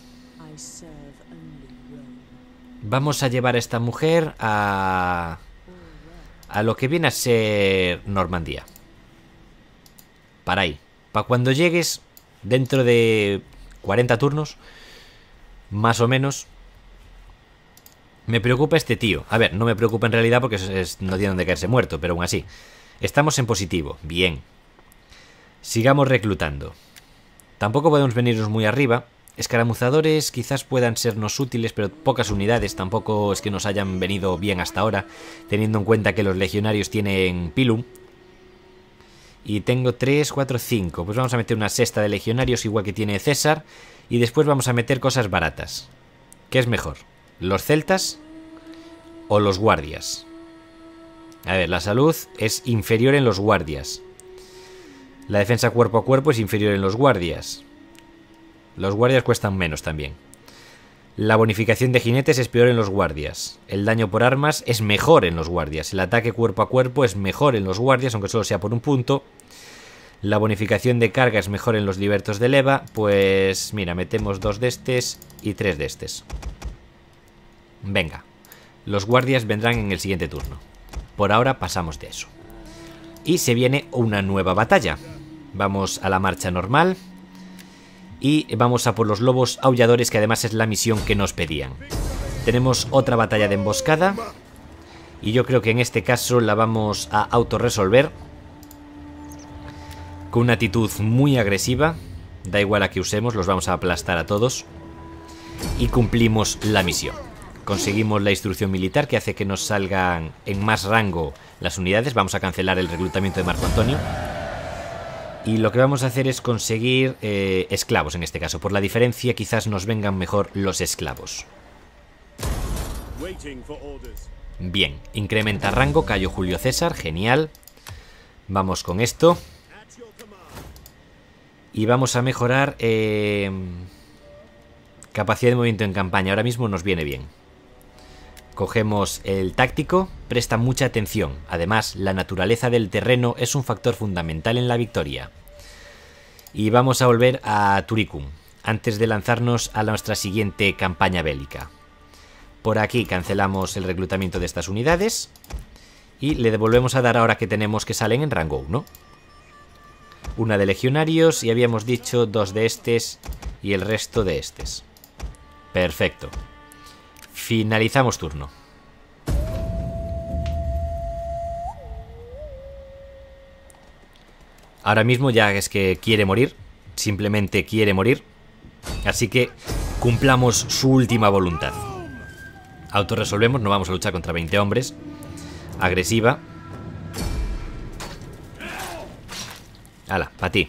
Vamos a llevar a esta mujer a... a lo que viene a ser Normandía. Para ahí. Para cuando llegues, dentro de cuarenta turnos, más o menos. Me preocupa este tío. A ver, no me preocupa en realidad porque es, es, no tiene donde caerse muerto, pero aún así. Estamos en positivo. Bien. Sigamos reclutando. Tampoco podemos venirnos muy arriba. Escaramuzadores quizás puedan sernos útiles, pero pocas unidades, tampoco es que nos hayan venido bien hasta ahora, teniendo en cuenta que los legionarios tienen Pilum. Y tengo tres, cuatro, cinco, pues vamos a meter una sexta de legionarios igual que tiene César, y después vamos a meter cosas baratas. ¿Qué es mejor? ¿Los celtas o los guardias? A ver, la salud es inferior en los guardias. La defensa cuerpo a cuerpo es inferior en los guardias. Los guardias cuestan menos también. La bonificación de jinetes es peor en los guardias. El daño por armas es mejor en los guardias. El ataque cuerpo a cuerpo es mejor en los guardias, aunque solo sea por un punto. La bonificación de carga es mejor en los libertos de leva. Pues mira, metemos dos de estos y tres de estos. Venga. Los guardias vendrán en el siguiente turno. Por ahora pasamos de eso. Y se viene una nueva batalla. Vamos a la marcha normal. Y vamos a por los lobos aulladores, que además es la misión que nos pedían. Tenemos otra batalla de emboscada. Y yo creo que en este caso la vamos a autorresolver. Con una actitud muy agresiva. Da igual a que usemos, los vamos a aplastar a todos. Y cumplimos la misión. Conseguimos la instrucción militar que hace que nos salgan en más rango las unidades. Vamos a cancelar el reclutamiento de Marco Antonio. Y lo que vamos a hacer es conseguir eh, esclavos en este caso. Por la diferencia quizás nos vengan mejor los esclavos. Bien, incrementa rango Cayo Julio César, genial. Vamos con esto. Y vamos a mejorar eh, capacidad de movimiento en campaña. Ahora mismo nos viene bien. Cogemos el táctico, presta mucha atención. Además, la naturaleza del terreno es un factor fundamental en la victoria. Y vamos a volver a Turicum, antes de lanzarnos a nuestra siguiente campaña bélica. Por aquí cancelamos el reclutamiento de estas unidades. Y le devolvemos a dar ahora que tenemos que salen en rango uno. Una de legionarios y habíamos dicho dos de estos y el resto de estos. Perfecto. Finalizamos turno. Ahora mismo ya es que quiere morir. Simplemente quiere morir. Así que cumplamos su última voluntad. Autorresolvemos, no vamos a luchar contra veinte hombres. Agresiva. Hala, para ti.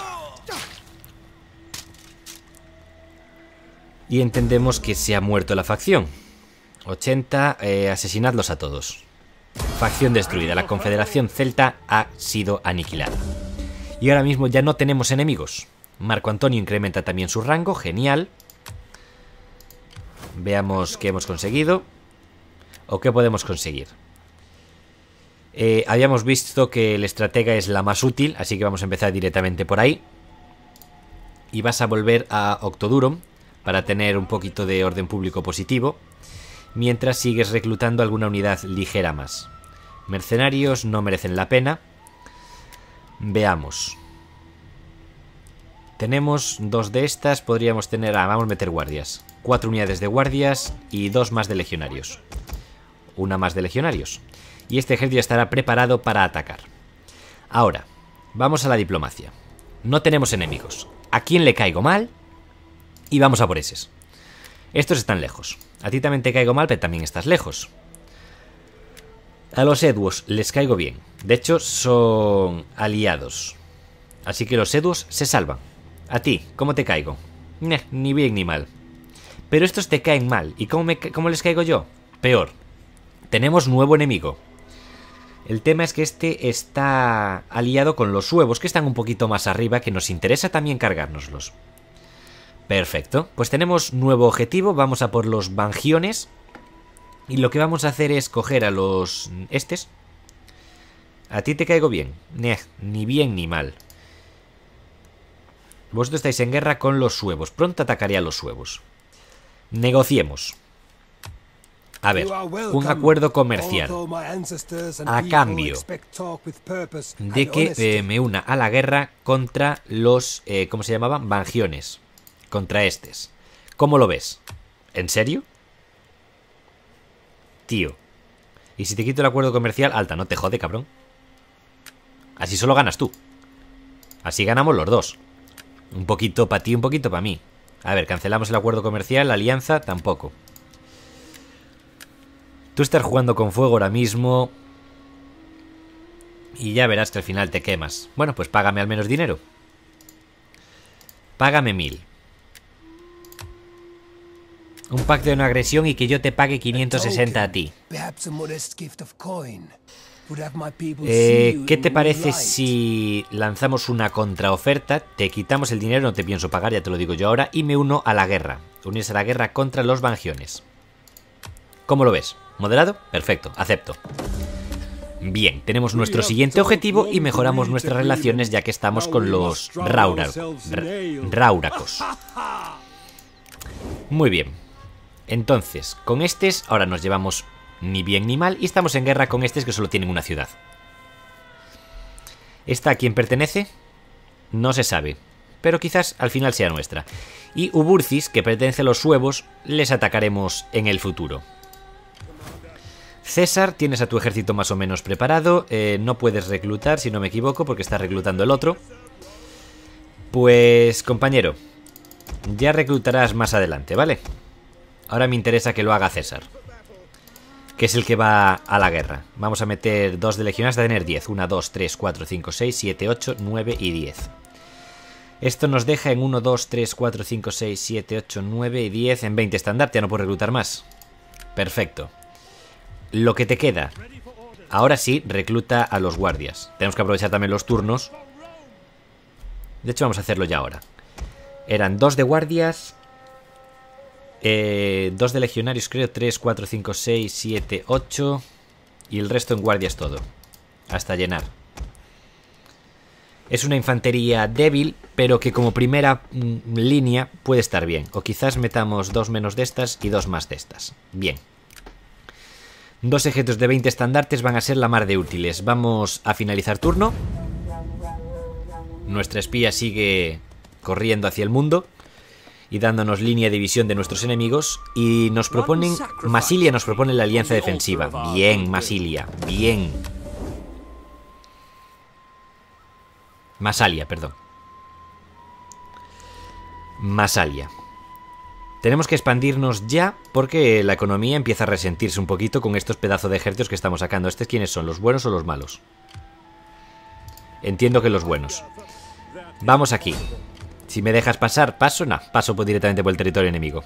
Y entendemos que se ha muerto la facción. ochenta, eh, asesinadlos a todos. Facción destruida, la Confederación Celta ha sido aniquilada. Y ahora mismo ya no tenemos enemigos. Marco Antonio incrementa también su rango, genial. Veamos qué hemos conseguido. O qué podemos conseguir. Eh, habíamos visto que el estratega es la más útil, así que vamos a empezar directamente por ahí. Y vas a volver a Octodurum para tener un poquito de orden público positivo, mientras sigues reclutando alguna unidad ligera más. Mercenarios no merecen la pena. Veamos. Tenemos dos de estas, podríamos tener... Ah, vamos a meter guardias. Cuatro unidades de guardias y dos más de legionarios. Una más de legionarios. Y este ejército estará preparado para atacar. Ahora, vamos a la diplomacia. No tenemos enemigos. ¿A quién le caigo mal? Y vamos a por eses. Estos están lejos. A ti también te caigo mal, pero también estás lejos. A los Eduos les caigo bien. De hecho, son aliados. Así que los Eduos se salvan. A ti, ¿cómo te caigo? Neh, ni bien ni mal. Pero estos te caen mal. ¿Y cómo, me, cómo les caigo yo? Peor. Tenemos nuevo enemigo. El tema es que este está aliado con los suevos, que están un poquito más arriba, que nos interesa también cargárnoslos. Perfecto, pues tenemos nuevo objetivo, vamos a por los Bangiones. Y lo que vamos a hacer es coger a los... estes. A ti te caigo bien. Neh, ni bien ni mal. Vosotros estáis en guerra con los suevos. Pronto atacaré a los suevos. Negociemos. A ver, un acuerdo comercial. A cambio de que eh, me una a la guerra contra los... Eh, ¿cómo se llamaban? Bangiones. Contra estes. ¿Cómo lo ves? ¿En serio? Tío. Y si te quito el acuerdo comercial, alta, no te jode, cabrón. Así solo ganas tú. Así ganamos los dos. Un poquito para ti, un poquito para mí. A ver, cancelamos el acuerdo comercial, la alianza, tampoco. Tú estás jugando con fuego ahora mismo. Y ya verás que al final te quemas. Bueno, pues págame al menos dinero. Págame mil. Un pacto de no agresión y que yo te pague quinientos sesenta a ti. Eh, ¿Qué te parece si lanzamos una contraoferta? Te quitamos el dinero, no te pienso pagar, ya te lo digo yo ahora, y me uno a la guerra. Unirse a la guerra contra los Vangiones. ¿Cómo lo ves? ¿Moderado? Perfecto, acepto. Bien, tenemos nuestro siguiente objetivo y mejoramos nuestras relaciones ya que estamos con los Raura, Rauracos. Muy bien. Entonces, con estos ahora nos llevamos ni bien ni mal y estamos en guerra con estos que solo tienen una ciudad. ¿Esta a quién pertenece? No se sabe, pero quizás al final sea nuestra. Y Uburcis, que pertenece a los suevos, les atacaremos en el futuro. César, tienes a tu ejército más o menos preparado. Eh, no puedes reclutar, si no me equivoco, porque está reclutando el otro. Pues, compañero, ya reclutarás más adelante, ¿vale? Ahora me interesa que lo haga César, que es el que va a la guerra. Vamos a meter dos de legionarios, a tener diez. uno, dos, tres, cuatro, cinco, seis, siete, ocho, nueve y diez. Esto nos deja en uno, dos, tres, cuatro, cinco, seis, siete, ocho, nueve y diez. En veinte estandarte, ya no puedo reclutar más. Perfecto. Lo que te queda. Ahora sí, recluta a los guardias. Tenemos que aprovechar también los turnos. De hecho, vamos a hacerlo ya ahora. Eran dos de guardias, eh, dos de legionarios, creo. tres, cuatro, cinco, seis, siete, ocho. Y el resto en guardias todo. Hasta llenar. Es una infantería débil, pero que como primera mm, línea puede estar bien. O quizás metamos dos menos de estas y dos más de estas. Bien. Dos ejércitos de veinte estandartes van a ser la mar de útiles. Vamos a finalizar turno. Nuestra espía sigue corriendo hacia el mundo y dándonos línea de visión de nuestros enemigos. Y nos proponen... Masilia nos propone la alianza defensiva. Bien, Masilia. Bien. Masalia, perdón. Masalia. Tenemos que expandirnos ya porque la economía empieza a resentirse un poquito con estos pedazos de ejércitos que estamos sacando. ¿Estos quiénes son? ¿Los buenos o los malos? Entiendo que los buenos. Vamos aquí. Si me dejas pasar, paso. No, paso directamente por el territorio enemigo.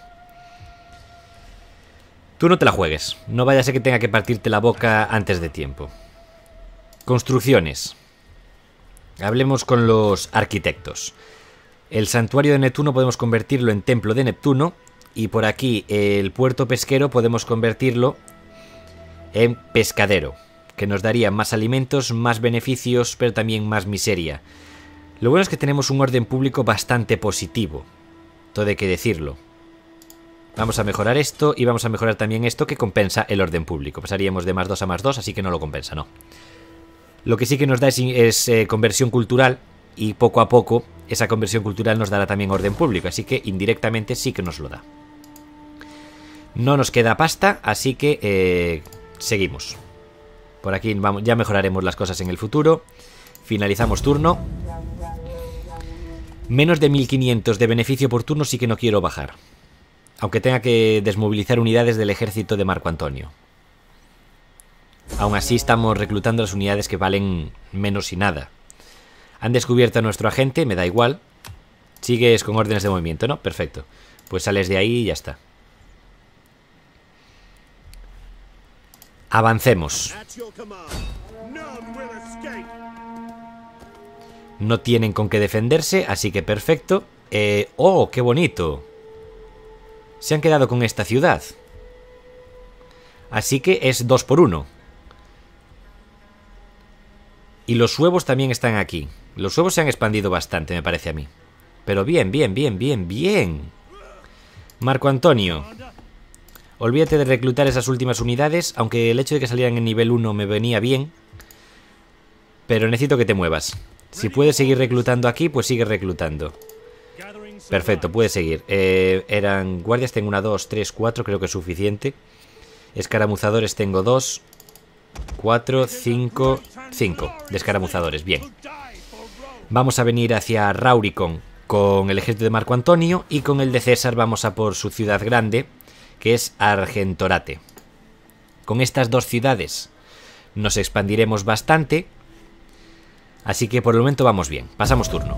Tú no te la juegues. No vaya a ser que tenga que partirte la boca antes de tiempo. Construcciones. Hablemos con los arquitectos. El santuario de Neptuno podemos convertirlo en templo de Neptuno. Y por aquí el puerto pesquero podemos convertirlo en pescadero, que nos daría más alimentos, más beneficios, pero también más miseria. Lo bueno es que tenemos un orden público bastante positivo, todo hay que decirlo. Vamos a mejorar esto y vamos a mejorar también esto que compensa el orden público. Pasaríamos de más dos a más dos, así que no lo compensa, no. Lo que sí que nos da es, es eh, conversión cultural y poco a poco esa conversión cultural nos dará también orden público, así que indirectamente sí que nos lo da. No nos queda pasta, así que eh, seguimos. Por aquí vamos, ya mejoraremos las cosas en el futuro. Finalizamos turno. Menos de mil quinientos de beneficio por turno sí que no quiero bajar. Aunque tenga que desmovilizar unidades del ejército de Marco Antonio. Aún así estamos reclutando las unidades que valen menos y nada. Han descubierto a nuestro agente, me da igual. Sigues con órdenes de movimiento, ¿no? Perfecto. Pues sales de ahí y ya está. Avancemos. No tienen con qué defenderse, así que perfecto. Eh, ¡Oh, qué bonito! Se han quedado con esta ciudad. Así que es dos por uno. Y los huevos también están aquí. Los huevos se han expandido bastante, me parece a mí. Pero bien, bien, bien, bien, bien. Marco Antonio. Olvídate de reclutar esas últimas unidades, aunque el hecho de que salieran en nivel uno me venía bien. Pero necesito que te muevas. Si puedes seguir reclutando aquí, pues sigue reclutando. Perfecto, puedes seguir. Eh, eran guardias, tengo una, dos, tres, cuatro, creo que es suficiente. Escaramuzadores tengo dos, cuatro, cinco, cinco de escaramuzadores, bien. Vamos a venir hacia Rauricon con el ejército de Marco Antonio y con el de César vamos a por su ciudad grande, que es Argentorate. Con estas dos ciudades nos expandiremos bastante, así que por el momento vamos bien. Pasamos turno.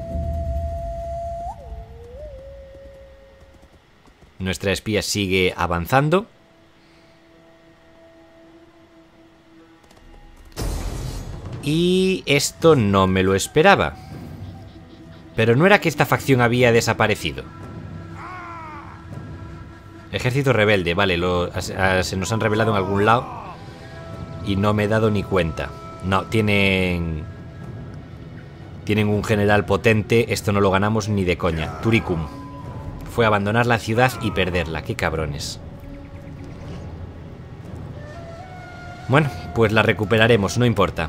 Nuestra espía sigue avanzando. Y esto no me lo esperaba. Pero no era que esta facción había desaparecido. Ejército rebelde, vale, lo, a, a, se nos han revelado en algún lado y no me he dado ni cuenta. No, tienen... Tienen un general potente, esto no lo ganamos ni de coña. Turicum. Fue abandonar la ciudad y perderla, qué cabrones. Bueno, pues la recuperaremos, no importa.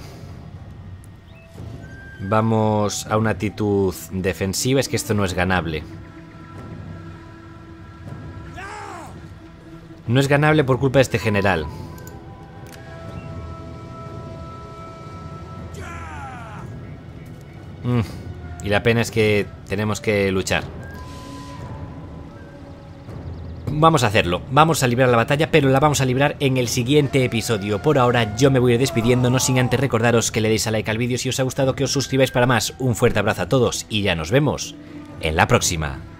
Vamos a una actitud defensiva, es que esto no es ganable. No es ganable por culpa de este general. Mm, y la pena es que tenemos que luchar. Vamos a hacerlo, vamos a librar la batalla, pero la vamos a librar en el siguiente episodio. Por ahora yo me voy a ir despidiendo, no sin antes recordaros que le deis a like al vídeo si os ha gustado, que os suscribáis para más. Un fuerte abrazo a todos y ya nos vemos en la próxima.